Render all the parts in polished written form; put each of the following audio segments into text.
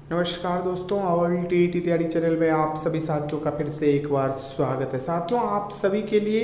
नमस्कार दोस्तों, all TET तैयारी चैनल में आप सभी साथियों का फिर से एक बार स्वागत है। साथियों, आप सभी के लिए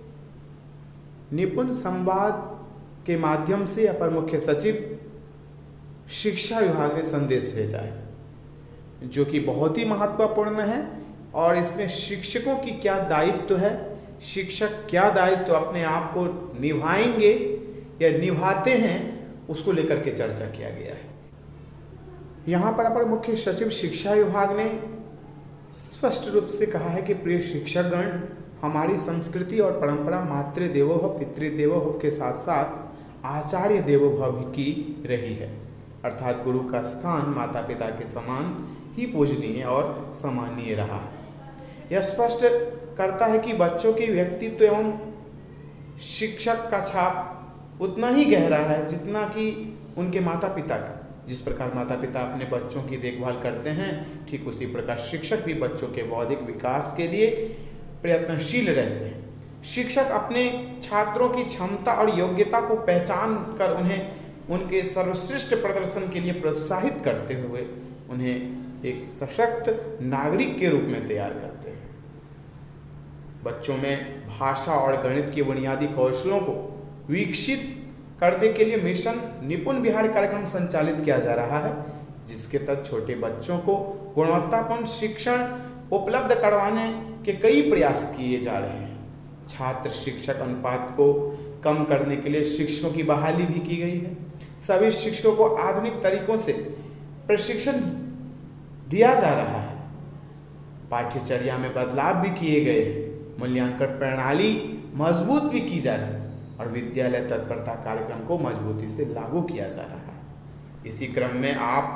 निपुण संवाद के माध्यम से अपर मुख्य सचिव शिक्षा विभाग ने संदेश भेजा है, जो कि बहुत ही महत्वपूर्ण है। और इसमें शिक्षकों की क्या दायित्व है, शिक्षक क्या दायित्व अपने आप को निभाएंगे या निभाते हैं, उसको लेकर के चर्चा किया गया है। यहाँ पर अपर मुख्य सचिव शिक्षा विभाग ने स्पष्ट रूप से कहा है कि प्रिय शिक्षकगण, हमारी संस्कृति और परंपरा मातृ देवो भव पितृ देवो भव के साथ साथ आचार्य देवो भव की रही है, अर्थात गुरु का स्थान माता पिता के समान ही पूजनीय और सम्मानीय रहा है। यह स्पष्ट करता है कि बच्चों के व्यक्तित्व एवं शिक्षक का छाप उतना ही गहरा है जितना कि उनके माता पिता का। जिस प्रकार माता पिता अपने बच्चों की देखभाल करते हैं, ठीक उसी प्रकार शिक्षक भी बच्चों के बौद्धिक विकास के लिए प्रयत्नशील रहते हैं। शिक्षक अपने छात्रों की क्षमता और योग्यता को पहचान कर उन्हें उनके सर्वश्रेष्ठ प्रदर्शन के लिए प्रोत्साहित करते हुए उन्हें एक सशक्त नागरिक के रूप में तैयार करते हैं। बच्चों में भाषा और गणित के बुनियादी कौशलों को विकसित करने के लिए मिशन निपुण बिहार कार्यक्रम संचालित किया जा रहा है, जिसके तहत छोटे बच्चों को गुणवत्तापूर्ण शिक्षण उपलब्ध करवाने के कई प्रयास किए जा रहे हैं। छात्र शिक्षक अनुपात को कम करने के लिए शिक्षकों की बहाली भी की गई है। सभी शिक्षकों को आधुनिक तरीकों से प्रशिक्षण दिया जा रहा है। पाठ्यचर्या में बदलाव भी किए गए हैं। मूल्यांकन प्रणाली मजबूत भी की जा रही है और विद्यालय तत्परता कार्यक्रम को मजबूती से लागू किया जा रहा है। इसी क्रम में आप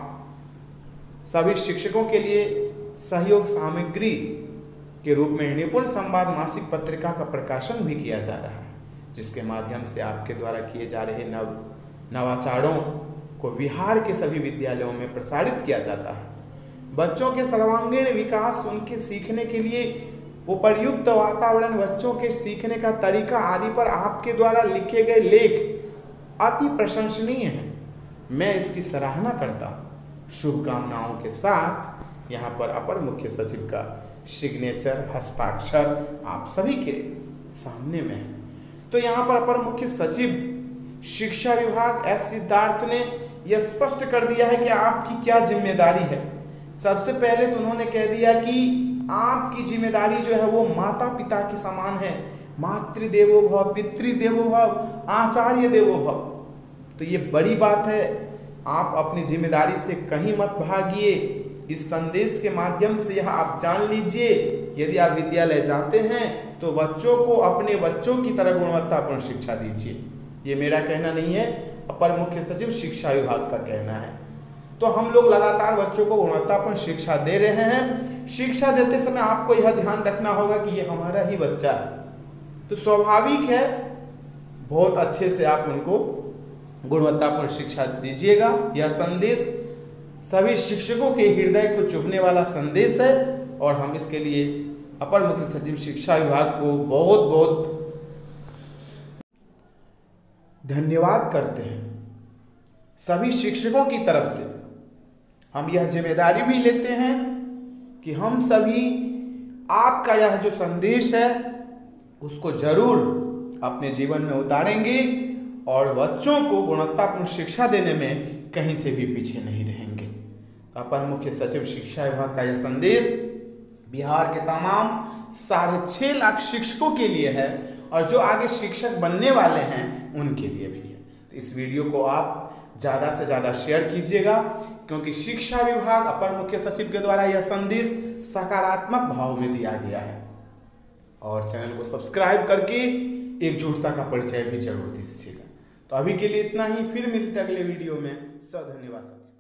सभी शिक्षकों के लिए सहयोग सामग्री के रूप में निपुण संवाद मासिक पत्रिका का प्रकाशन भी किया जा रहा है, जिसके माध्यम से आपके द्वारा किए जा रहे नवाचारों को बिहार के सभी विद्यालयों में प्रसारित किया जाता है। बच्चों के सर्वांगीण विकास, उनके सीखने के लिए उपयुक्त वातावरण, बच्चों के सीखने का तरीका आदि पर आपके द्वारा लिखे गए लेख अति प्रशंसनीय हैं। मैं इसकी सराहना करता हूँ। शुभकामनाओं के साथ यहाँ पर अपर मुख्य सचिव का सिग्नेचर, हस्ताक्षर आप सभी के सामने में है। तो यहाँ पर अपर मुख्य सचिव शिक्षा विभाग एस सिद्धार्थ ने यह स्पष्ट कर दिया है कि आपकी क्या जिम्मेदारी है। सबसे पहले तो उन्होंने कह दिया कि आपकी जिम्मेदारी जो है वो माता पिता के समान है। मातृ देवो भव, पितृ देवो भव, आचार्य देवो भव। तो ये बड़ी बात है। आप अपनी जिम्मेदारी से कहीं मत भागिए। इस संदेश के माध्यम से यह आप जान लीजिए, यदि आप विद्यालय जाते हैं तो बच्चों को अपने बच्चों की तरह गुणवत्तापूर्ण शिक्षा दीजिए। ये मेरा कहना नहीं है, अपर मुख्य सचिव शिक्षा विभाग का कहना है। तो हम लोग लगातार बच्चों को गुणवत्तापूर्ण शिक्षा दे रहे हैं। शिक्षा देते समय आपको यह ध्यान रखना होगा कि ये हमारा ही बच्चा है, तो स्वाभाविक है बहुत अच्छे से आप उनको गुणवत्तापूर्ण शिक्षा दीजिएगा। यह संदेश सभी शिक्षकों के हृदय को चुभने वाला संदेश है और हम इसके लिए अपर मुख्य सचिव शिक्षा विभाग को बहुत बहुत धन्यवाद करते हैं। सभी शिक्षकों की तरफ से हम यह जिम्मेदारी भी लेते हैं कि हम सभी आपका यह जो संदेश है उसको जरूर अपने जीवन में उतारेंगे और बच्चों को गुणवत्तापूर्ण शिक्षा देने में कहीं से भी पीछे नहीं रहेंगे। अपर मुख्य सचिव शिक्षा विभाग का यह संदेश बिहार के तमाम 6.5 लाख शिक्षकों के लिए है और जो आगे शिक्षक बनने वाले हैं उनके लिए भी है। तो इस वीडियो को आप ज़्यादा से ज़्यादा शेयर कीजिएगा, क्योंकि शिक्षा विभाग अपर मुख्य सचिव के द्वारा यह संदेश सकारात्मक भाव में दिया गया है। और चैनल को सब्सक्राइब करके एकजुटता का परिचय भी जरूर दीजिएगा। तो अभी के लिए इतना ही, फिर मिलते अगले वीडियो में। धन्यवाद।